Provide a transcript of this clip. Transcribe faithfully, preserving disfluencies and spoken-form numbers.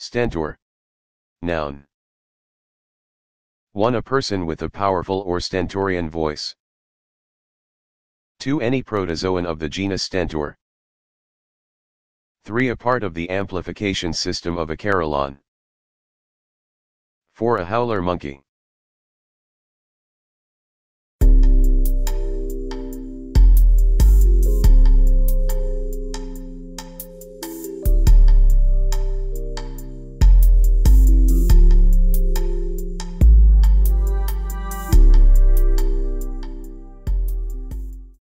Stentor. Noun. one A person with a powerful or stentorian voice. two Any protozoan of the genus Stentor. three A part of the amplification system of a carillon. four A howler monkey.